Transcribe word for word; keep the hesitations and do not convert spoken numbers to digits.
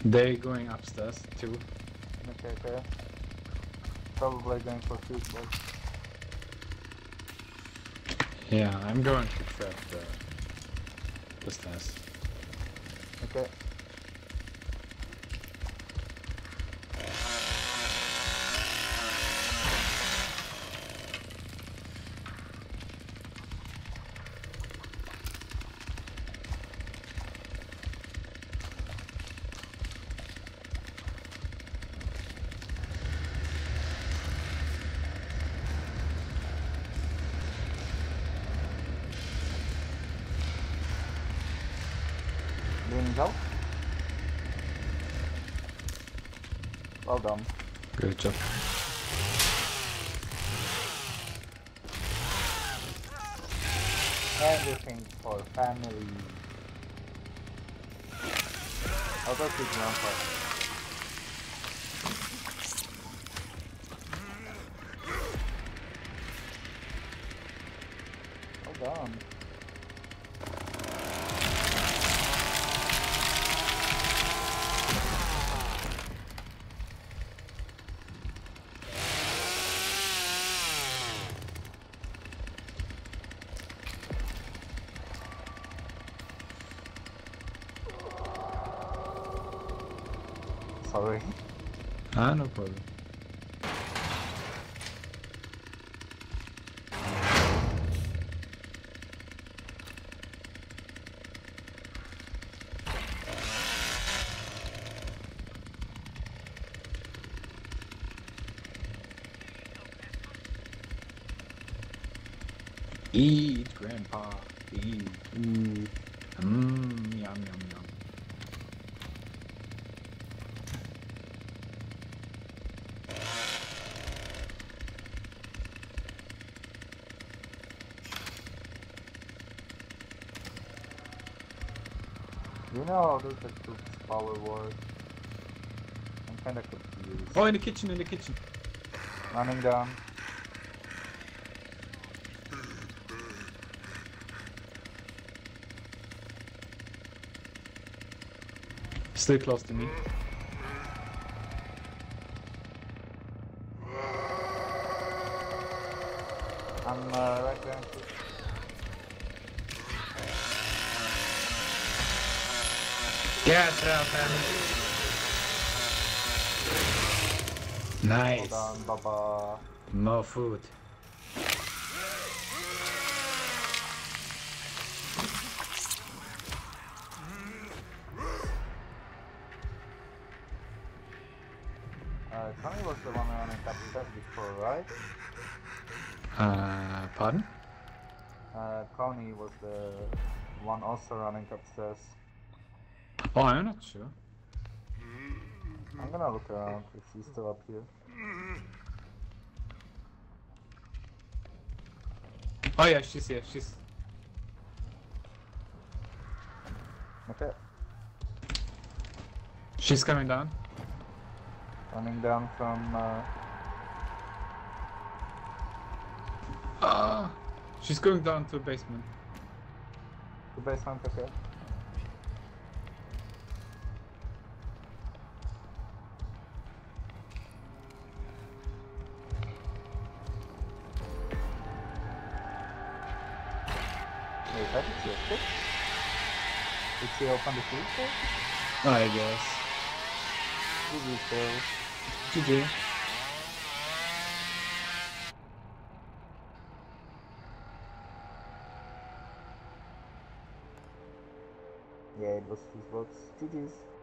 They going upstairs too. Okay, okay. Probably going for food, but... Yeah, I'm going to trap the, the stairs. Okay. Do you need help? Well done. Good job. Everything for family. I'll go to grandpa. Well done. Sorry. Ah, no problem. Eat, Grandpa. Eat. Eat. Mmm, yum, yum, yum. Do you know how does the cook's power work? I'm kinda confused. Oh, in the kitchen, in the kitchen. Running down. Still close to me. I'm uh, right there. Get out, family. Nice. Well done, Baba. More food. Uh, Tony was the one running upstairs before, right? Uh, pardon? Uh, Connie was the one also running upstairs. Oh, I'm not sure. I'm gonna look around if she's still up here. Oh yeah, she's here. She's. Okay. She's coming down. Running down from... Uh, Ah, she's going down to the basement. the basement, okay. Wait, how did she escape? Did she open the freezer? I guess. G G kills. G G. Yeah, it was his votes. G G's.